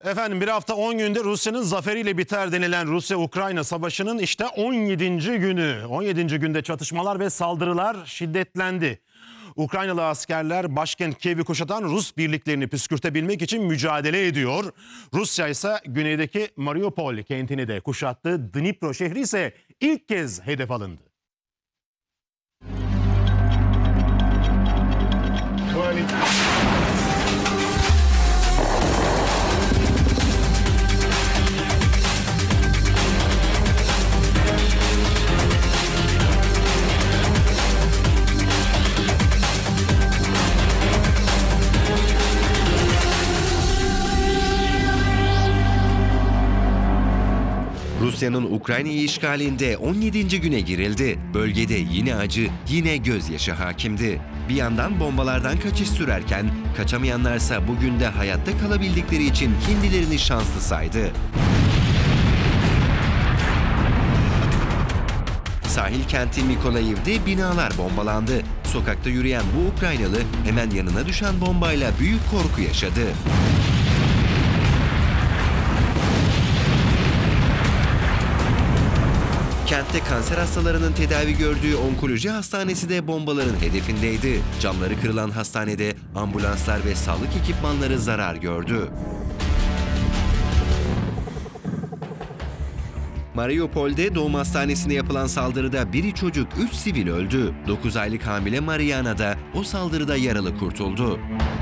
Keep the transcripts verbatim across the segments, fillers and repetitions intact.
Efendim bir hafta on günde Rusya'nın zaferiyle biter denilen Rusya-Ukrayna savaşının işte on yedinci günü. on yedinci günde çatışmalar ve saldırılar şiddetlendi. Ukraynalı askerler başkent Kiev'i kuşatan Rus birliklerini püskürtebilmek için mücadele ediyor. Rusya ise güneydeki Mariupol kentini de kuşattı. Dnipro şehri ise ilk kez hedef alındı. Rusya'nın Ukrayna'yı işgalinde on yedinci güne girildi. Bölgede yine acı, yine gözyaşı hakimdi. Bir yandan bombalardan kaçış sürerken, kaçamayanlarsa bugün de hayatta kalabildikleri için kendilerini şanslı saydı. Sahil kenti Mykolaiev'de binalar bombalandı. Sokakta yürüyen bu Ukraynalı hemen yanına düşen bombayla büyük korku yaşadı. Kentte kanser hastalarının tedavi gördüğü onkoloji hastanesi de bombaların hedefindeydi. Camları kırılan hastanede ambulanslar ve sağlık ekipmanları zarar gördü. Mariupol'de doğum hastanesine yapılan saldırıda biri çocuk, üç sivil öldü. dokuz aylık hamile Mariana da o saldırıda yaralı kurtuldu.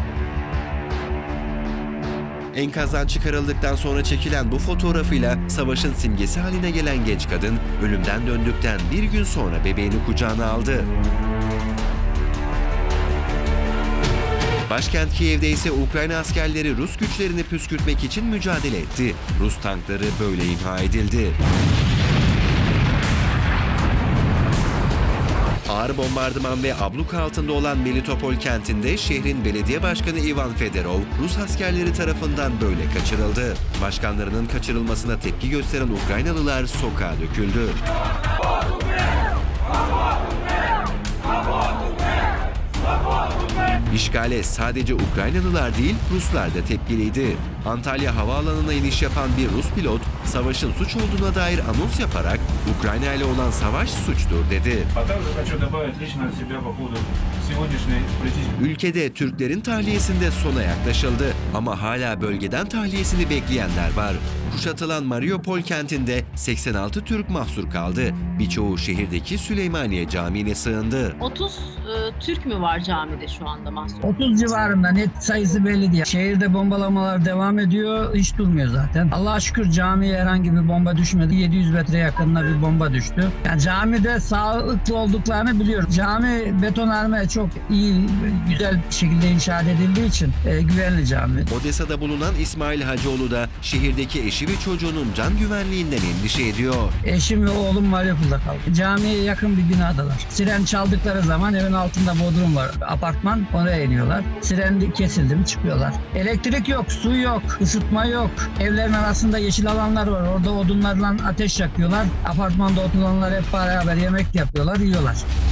Enkazdan çıkarıldıktan sonra çekilen bu fotoğrafıyla savaşın simgesi haline gelen genç kadın ölümden döndükten bir gün sonra bebeğini kucağına aldı. Başkent Kiev'de ise Ukrayna askerleri Rus güçlerini püskürtmek için mücadele etti. Rus tankları böyle imha edildi. Ağır bombardıman ve abluka altında olan Melitopol kentinde şehrin belediye başkanı Ivan Fedorov, Rus askerleri tarafından böyle kaçırıldı. Başkanlarının kaçırılmasına tepki gösteren Ukraynalılar sokağa döküldü. İşgale sadece Ukraynalılar değil, Ruslar da tepkiliydi. Antalya havaalanına iniş yapan bir Rus pilot, savaşın suç olduğuna dair anons yaparak Ukrayna ile olan savaş suçtur dedi. Ülkede Türklerin tahliyesinde sona yaklaşıldı ama hala bölgeden tahliyesini bekleyenler var. Kuşatılan Mariupol kentinde seksen altı Türk mahsur kaldı. Birçoğu şehirdeki Süleymaniye Camii'ne sığındı. otuz e, Türk mü var camide şu anda mahsur? otuz civarında, net sayısı belli değil. Şehirde bombalamalar devam ediyor, hiç durmuyor zaten. Allah'a şükür camiye herhangi bir bomba düşmedi. yedi yüz metre yakınına bir bomba düştü. Yani camide sağlıklı olduklarını biliyorum. Cami betonarme çok iyi, güzel bir şekilde inşa edildiği için e, güvenli cami. Odessa'da bulunan İsmail Hacıoğlu da şehirdeki eşi ve çocuğunun can güvenliğinden endişe ediyor. Eşim ve oğlum Mariupol'da kaldı. Camiye yakın bir binadalar. Siren çaldıkları zaman evin altında bodrum var, apartman, oraya iniyorlar. Siren kesildi mi çıkıyorlar. Elektrik yok, su yok, ısıtma yok. Evlerin arasında yeşil alanlar var. Orada odunlarla ateş yakıyorlar. Apartmanda oturanlar hep beraber yemek yapıyorlar, yiyorlar.